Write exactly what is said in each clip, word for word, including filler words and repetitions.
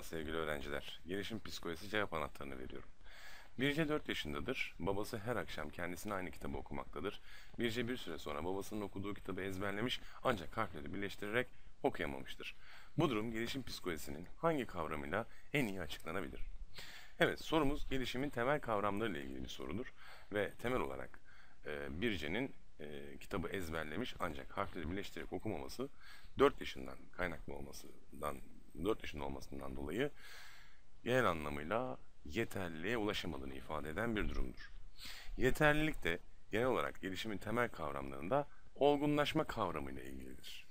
sevgili öğrenciler. Gelişim psikolojisi cevap anahtarını veriyorum. Birce dört yaşındadır. Babası her akşam kendisine aynı kitabı okumaktadır. Birce bir süre sonra babasının okuduğu kitabı ezberlemiş ancak harfleri birleştirerek okuyamamıştır. Bu durum gelişim psikolojisinin hangi kavramıyla en iyi açıklanabilir? Evet, sorumuz gelişimin temel kavramlarıyla ilgili bir sorudur. Ve temel olarak e, Birce'nin e, kitabı ezberlemiş ancak harfleri birleştirerek okumaması dört yaşından kaynaklı olmasından dört yaşında olmasından dolayı genel anlamıyla yeterliliğe ulaşamadığını ifade eden bir durumdur. Yeterlilik de genel olarak gelişimin temel kavramlarında olgunlaşma kavramıyla ilgilidir.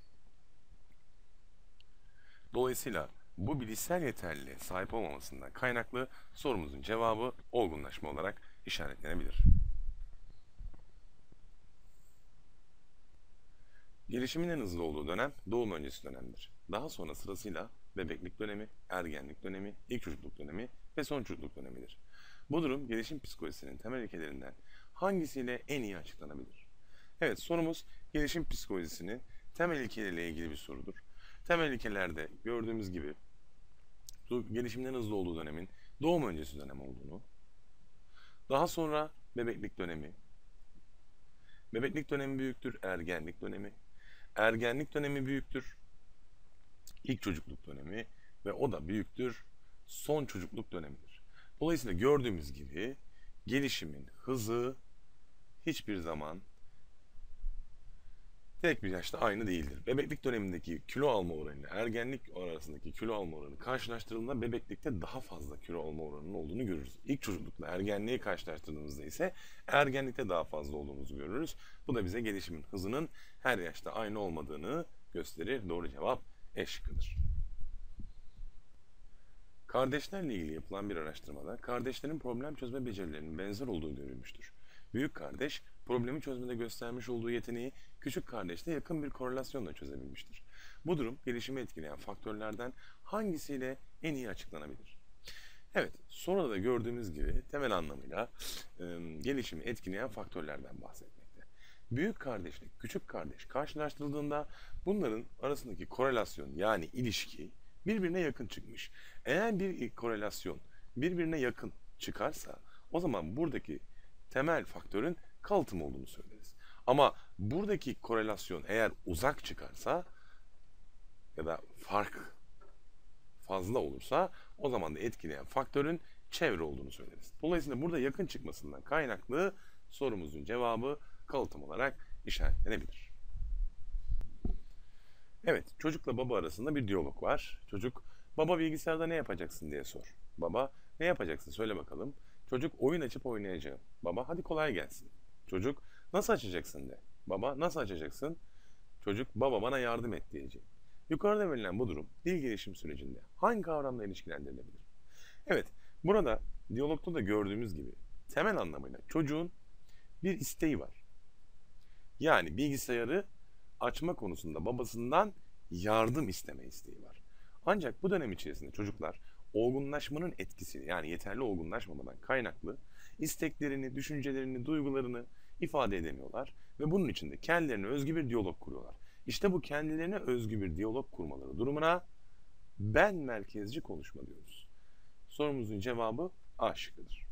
Dolayısıyla bu bilişsel yeterliliğe sahip olmamasından kaynaklı sorumuzun cevabı olgunlaşma olarak işaretlenebilir. Gelişimin en hızlı olduğu dönem doğum öncesi dönemdir. Daha sonra sırasıyla bebeklik dönemi, ergenlik dönemi, ilk çocukluk dönemi ve son çocukluk dönemidir. Bu durum gelişim psikolojisinin temel ilkelerinden hangisiyle en iyi açıklanabilir? Evet, sorumuz gelişim psikolojisinin temel ilkeleriyle ilgili bir sorudur. Temel ilkelerde gördüğümüz gibi gelişimin en hızlı olduğu dönemin doğum öncesi dönem olduğunu, daha sonra bebeklik dönemi, bebeklik dönemi büyüktür ergenlik dönemi, ergenlik dönemi büyüktür ilk çocukluk dönemi ve o da büyüktür son çocukluk dönemidir. Dolayısıyla gördüğümüz gibi gelişimin hızı hiçbir zaman tek bir yaşta aynı değildir. Bebeklik dönemindeki kilo alma oranıyla ergenlik arasındaki kilo alma oranı karşılaştırıldığında bebeklikte daha fazla kilo alma oranının olduğunu görürüz. İlk çocuklukla ergenliği karşılaştırdığımızda ise ergenlikte daha fazla olduğumuzu görürüz. Bu da bize gelişimin hızının her yaşta aynı olmadığını gösterir. Doğru cevap E şıkkıdır. Kardeşlerle ilgili yapılan bir araştırmada kardeşlerin problem çözme becerilerinin benzer olduğu görülmüştür. Büyük kardeş problemi çözmede göstermiş olduğu yeteneği küçük kardeşle yakın bir korelasyonla çözebilmiştir. Bu durum gelişimi etkileyen faktörlerden hangisiyle en iyi açıklanabilir? Evet, sonra da gördüğümüz gibi temel anlamıyla e, gelişimi etkileyen faktörlerden bahsetmekte. Büyük kardeşle küçük kardeş karşılaştırıldığında bunların arasındaki korelasyon yani ilişki birbirine yakın çıkmış. Eğer bir korelasyon birbirine yakın çıkarsa o zaman buradaki temel faktörün kalıtım olduğunu söyleriz. Ama buradaki korelasyon eğer uzak çıkarsa ya da fark fazla olursa o zaman da etkileyen faktörün çevre olduğunu söyleriz. Dolayısıyla burada yakın çıkmasından kaynaklı sorumuzun cevabı kalıtım olarak işaretlenebilir. Evet, çocukla baba arasında bir diyalog var. Çocuk, baba bilgisayarda ne yapacaksın diye sor. Baba, ne yapacaksın söyle bakalım. Çocuk, oyun açıp oynayacağım. Baba, hadi kolay gelsin. Çocuk, nasıl açacaksın de. Baba, nasıl açacaksın? Çocuk, baba bana yardım et diyecek. Yukarıda verilen bu durum dil gelişim sürecinde hangi kavramla ilişkilendirilebilir? Evet, burada diyalogta da gördüğümüz gibi temel anlamıyla çocuğun bir isteği var. Yani bilgisayarı açma konusunda babasından yardım isteme isteği var. Ancak bu dönem içerisinde çocuklar olgunlaşmanın etkisiyle yani yeterli olgunlaşmamadan kaynaklı isteklerini, düşüncelerini, duygularını ifade edemiyorlar ve bunun için de kendilerine özgü bir diyalog kuruyorlar. İşte bu kendilerine özgü bir diyalog kurmaları durumuna ben merkezci konuşma diyoruz. Sorumuzun cevabı A şıkkıdır.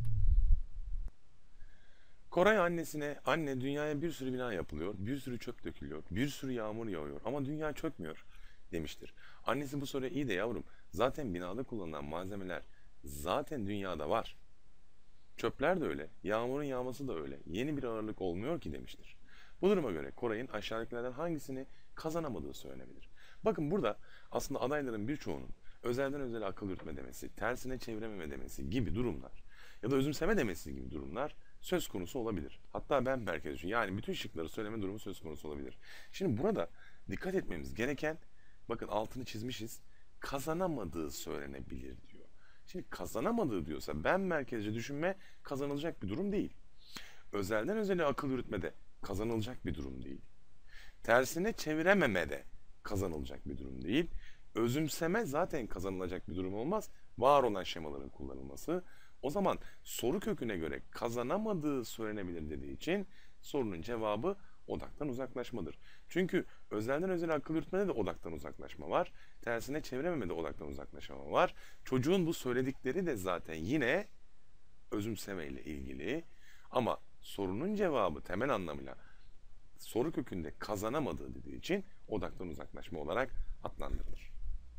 Koray annesine, anne dünyaya bir sürü bina yapılıyor, bir sürü çöp dökülüyor, bir sürü yağmur yağıyor ama dünya çökmüyor demiştir. Annesi bu soruya iyi de yavrum zaten binada kullanılan malzemeler zaten dünyada var. Çöpler de öyle, yağmurun yağması da öyle, yeni bir ağırlık olmuyor ki demiştir. Bu duruma göre Koray'ın aşağıdakilerden hangisini kazanamadığı söylenebilir. Bakın burada aslında adayların birçoğunun özelden özele akıl yürütme demesi, tersine çevirememe demesi gibi durumlar ya da özümseme demesi gibi durumlar söz konusu olabilir. Hatta ben merkezci yani bütün şıkları söyleme durumu söz konusu olabilir. Şimdi burada dikkat etmemiz gereken bakın altını çizmişiz kazanamadığı söylenebilir diyor. Şimdi kazanamadığı diyorsa ben merkezci düşünme kazanılacak bir durum değil. Özelden özele akıl yürütmede kazanılacak bir durum değil. Tersine çevirememe de kazanılacak bir durum değil. Özümseme zaten kazanılacak bir durum olmaz. Var olan şemaların kullanılması. O zaman soru köküne göre kazanamadığı söylenebilir dediği için sorunun cevabı odaktan uzaklaşmadır. Çünkü özelden özele akıl yürütmede de odaktan uzaklaşma var. Tersine çevrememede odaktan uzaklaşma var. Çocuğun bu söyledikleri de zaten yine özümseme ile ilgili. Ama sorunun cevabı temel anlamıyla soru kökünde kazanamadığı dediği için odaktan uzaklaşma olarak adlandırılır.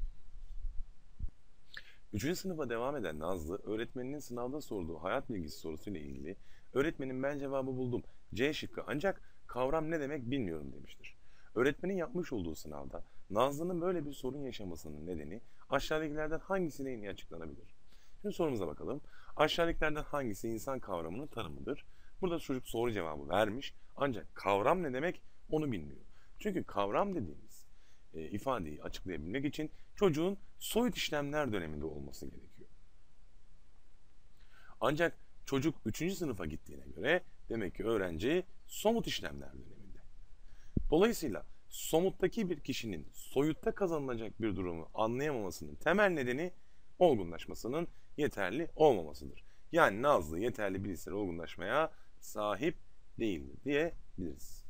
Üçüncü sınıfa devam eden Nazlı, öğretmeninin sınavda sorduğu hayat bilgisi sorusuyla ilgili öğretmenim ben cevabı buldum. C şıkkı ancak kavram ne demek bilmiyorum demiştir. Öğretmenin yapmış olduğu sınavda Nazlı'nın böyle bir sorun yaşamasının nedeni aşağıdakilerden hangisine en iyi açıklanabilir? Şimdi sorumuza bakalım. Aşağıdakilerden hangisi insan kavramının tanımıdır? Burada çocuk soru cevabı vermiş ancak kavram ne demek onu bilmiyor. Çünkü kavram dediğimiz e, ifadeyi açıklayabilmek için çocuğun soyut işlemler döneminde olması gerekiyor. Ancak çocuk üçüncü sınıfa gittiğine göre demek ki öğrenci somut işlemler döneminde. Dolayısıyla somuttaki bir kişinin soyutta kazanılacak bir durumu anlayamamasının temel nedeni olgunlaşmasının yeterli olmamasıdır. Yani Nazlı yeterli bilişsel olgunlaşmaya sahip değildir diyebiliriz.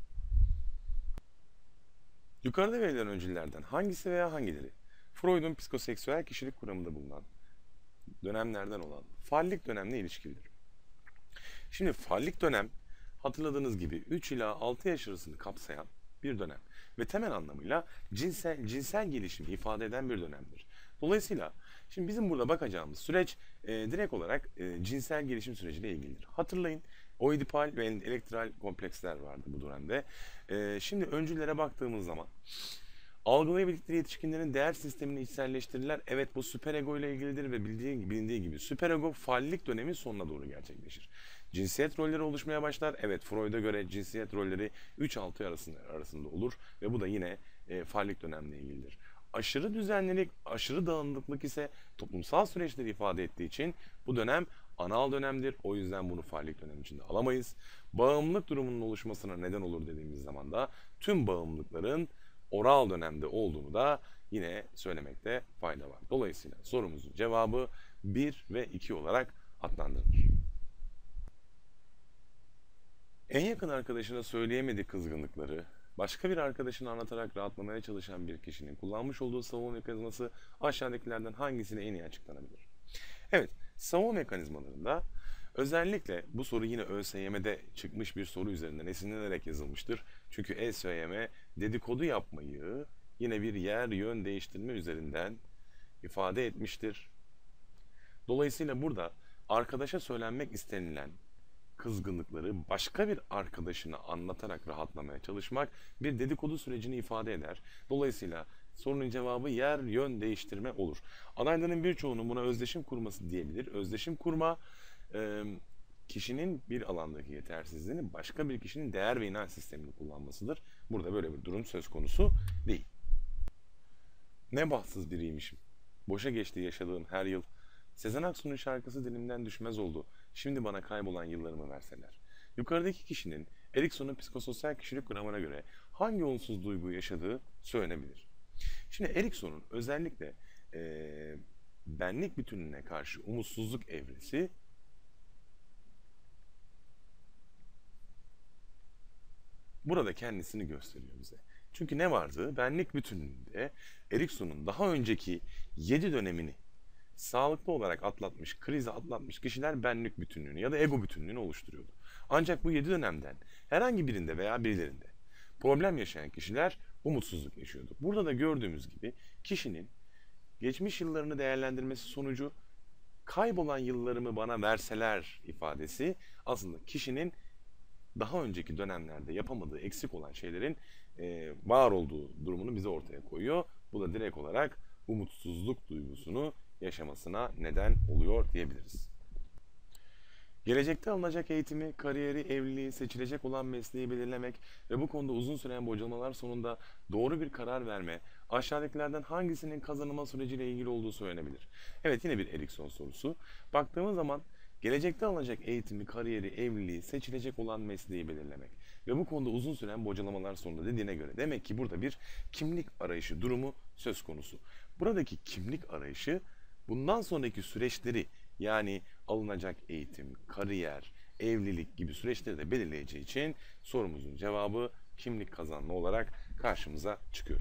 Yukarıda verilen öncüllerden hangisi veya hangileri Freud'un psikoseksüel kişilik kuramında bulunan dönemlerden olan fallik dönemle ilişkilidir? Şimdi fallik dönem hatırladığınız gibi üç ila altı yaş arasını kapsayan bir dönem ve temel anlamıyla cinsel cinsel gelişimi ifade eden bir dönemdir. Dolayısıyla şimdi bizim burada bakacağımız süreç e, direkt olarak e, cinsel gelişim süreciyle ilgilidir. Hatırlayın oidipal ve elektral kompleksler vardı bu dönemde. E, şimdi öncüllere baktığımız zaman algılayabildikleri yetişkinlerin değer sistemini içselleştirirler. Evet bu süperego ile ilgilidir ve bildiği, bilindiği gibi süperego fallik dönemin sonuna doğru gerçekleşir. Cinsiyet rolleri oluşmaya başlar. Evet Freud'a göre cinsiyet rolleri üç altı arasında, arasında olur ve bu da yine e, fallik dönemle ilgilidir. Aşırı düzenlilik, aşırı dağınıklık ise toplumsal süreçleri ifade ettiği için bu dönem anal dönemdir. O yüzden bunu fallik dönem içinde alamayız. Bağımlılık durumunun oluşmasına neden olur dediğimiz zaman da tüm bağımlılıkların oral dönemde olduğunu da yine söylemekte fayda var. Dolayısıyla sorumuzun cevabı bir ve iki olarak adlandırılır. En yakın arkadaşına söyleyemediği kızgınlıkları başka bir arkadaşına anlatarak rahatlamaya çalışan bir kişinin kullanmış olduğu savunma mekanizması aşağıdakilerden hangisine en iyi açıklanabilir? Evet, savunma mekanizmalarında özellikle bu soru yine ÖSYM'de çıkmış bir soru üzerinden esinlenerek yazılmıştır. Çünkü ÖSYM dedikodu yapmayı yine bir yer yön değiştirme üzerinden ifade etmiştir. Dolayısıyla burada arkadaşa söylenmek istenilen kızgınlıkları başka bir arkadaşına anlatarak rahatlamaya çalışmak bir dedikodu sürecini ifade eder. Dolayısıyla sorunun cevabı yer yön değiştirme olur. Adayların birçoğunun buna özdeşim kurması diyebilir. Özdeşim kurma kişinin bir alandaki yetersizliğini başka bir kişinin değer ve inanç sistemini kullanmasıdır. Burada böyle bir durum söz konusu değil. Ne bahtsız biriymişim. Boşa geçti yaşadığım her yıl. Sezen Aksu'nun şarkısı dilimden düşmez oldu. Şimdi bana kaybolan yıllarımı verseler. Yukarıdaki kişinin Erikson'un psikososyal kişilik kuramına göre hangi olumsuz duyguyu yaşadığı söylenebilir. Şimdi Erikson'un özellikle e, benlik bütününe karşı umutsuzluk evresi burada kendisini gösteriyor bize. Çünkü ne vardı? Benlik bütünlüğünde Erikson'un daha önceki yedi dönemini sağlıklı olarak atlatmış, krizi atlatmış kişiler benlik bütünlüğünü ya da ego bütünlüğünü oluşturuyordu. Ancak bu yedi dönemden herhangi birinde veya birilerinde problem yaşayan kişiler umutsuzluk yaşıyordu. Burada da gördüğümüz gibi kişinin geçmiş yıllarını değerlendirmesi sonucu kaybolan yıllarımı bana verseler ifadesi aslında kişinin daha önceki dönemlerde yapamadığı, eksik olan şeylerin e, var olduğu durumunu bize ortaya koyuyor. Bu da direkt olarak umutsuzluk duygusunu yaşamasına neden oluyor diyebiliriz. Gelecekte alınacak eğitimi, kariyeri, evliliği, seçilecek olan mesleği belirlemek ve bu konuda uzun süren bocalamalar sonunda doğru bir karar verme, aşağıdakilerden hangisinin kazanılma süreciyle ilgili olduğu söylenebilir. Evet yine bir Erikson sorusu. Baktığımız zaman gelecekte alınacak eğitimi, kariyeri, evliliği, seçilecek olan mesleği belirlemek ve bu konuda uzun süren bocalamalar sonunda dediğine göre demek ki burada bir kimlik arayışı durumu söz konusu. Buradaki kimlik arayışı bundan sonraki süreçleri yani alınacak eğitim, kariyer, evlilik gibi süreçleri de belirleyeceği için sorumuzun cevabı kimlik kazanma olarak karşımıza çıkıyor.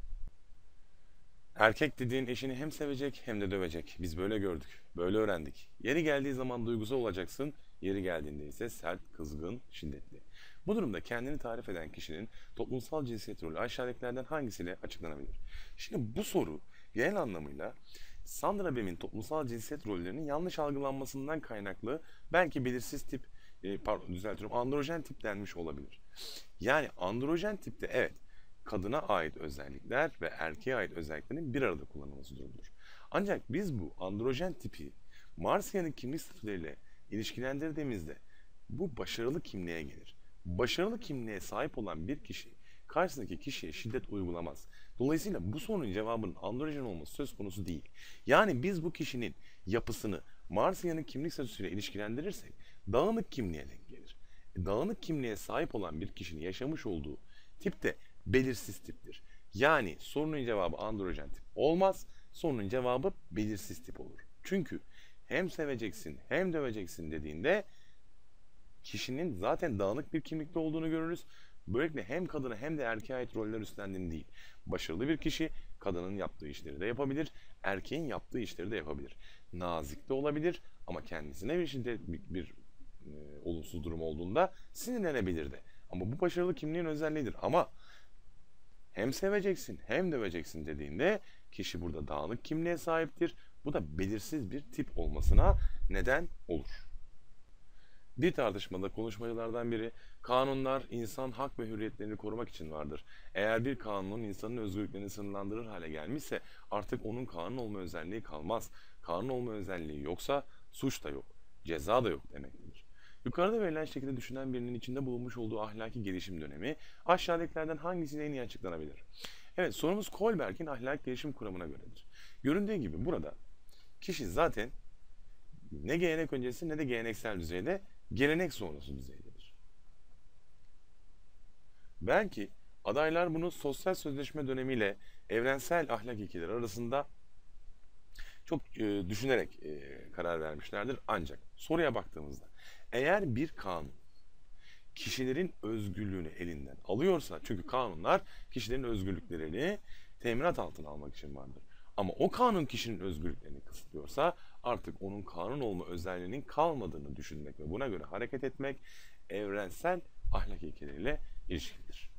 Erkek dediğin eşini hem sevecek hem de dövecek. Biz böyle gördük, böyle öğrendik. Yeri geldiği zaman duygusal olacaksın, yeri geldiğinde ise sert, kızgın, şiddetli. Bu durumda kendini tarif eden kişinin toplumsal cinsiyet rolü aşağıdakilerden hangisiyle açıklanabilir? Şimdi bu soru genel anlamıyla Sandra Bem'in toplumsal cinsiyet rollerinin yanlış algılanmasından kaynaklı belki belirsiz tip, e, pardon düzeltiyorum, androjen tip denmiş olabilir. Yani androjen tipte evet kadına ait özellikler ve erkeğe ait özelliklerin bir arada kullanılması durumudur. Ancak biz bu androjen tipi Marsiyan'ın kimlik statüleriyle ilişkilendirdiğimizde bu başarılı kimliğe gelir. Başarılı kimliğe sahip olan bir kişi karşısındaki kişiye şiddet uygulamaz. Dolayısıyla bu sorunun cevabının androjen olması söz konusu değil. Yani biz bu kişinin yapısını Marsiyan'ın kimlik statüsüyle ilişkilendirirsek dağınık kimliğe denk gelir. E, dağınık kimliğe sahip olan bir kişinin yaşamış olduğu tip de belirsiz tiptir. Yani sorunun cevabı androjen tip olmaz, sorunun cevabı belirsiz tip olur. Çünkü hem seveceksin hem döveceksin dediğinde kişinin zaten dağınık bir kimlikte olduğunu görürüz. Böylelikle hem kadına hem de erkeğe ait roller üstlendiğini değil. Başarılı bir kişi kadının yaptığı işleri de yapabilir, erkeğin yaptığı işleri de yapabilir. Nazik de olabilir ama kendisine bir şiddet bir, bir e, olumsuz durum olduğunda sinirlenebilir de. Ama bu başarılı kimliğin özelliğidir. Ama hem seveceksin hem döveceksin dediğinde kişi burada dağınık kimliğe sahiptir. Bu da belirsiz bir tip olmasına neden olur. Bir tartışmada konuşmacılardan biri, kanunlar insan hak ve hürriyetlerini korumak için vardır. Eğer bir kanun insanın özgürlüklerini sınırlandırır hale gelmişse artık onun kanun olma özelliği kalmaz. Kanun olma özelliği yoksa suç da yok, ceza da yok demektedir. Yukarıda verilen şekilde düşünen birinin içinde bulunmuş olduğu ahlaki gelişim dönemi aşağıdakilerden hangisiyle en iyi açıklanabilir? Evet, sorumuz Kohlberg'in ahlaki gelişim kuramına göredir. Göründüğü gibi burada kişi zaten ne gelenek öncesi ne de geleneksel düzeyde, gelenek sonrası düzeydedir. Belki adaylar bunu sosyal sözleşme dönemiyle evrensel ahlak ilkeleri arasında çok e, düşünerek e, karar vermişlerdir. Ancak soruya baktığımızda eğer bir kanun kişilerin özgürlüğünü elinden alıyorsa, çünkü kanunlar kişilerin özgürlüklerini teminat altına almak için vardır. Ama o kanun kişinin özgürlüklerini kısıtlıyorsa artık onun kanun olma özelliğinin kalmadığını düşünmek ve buna göre hareket etmek evrensel ahlak ilkeleriyle ilişkilidir.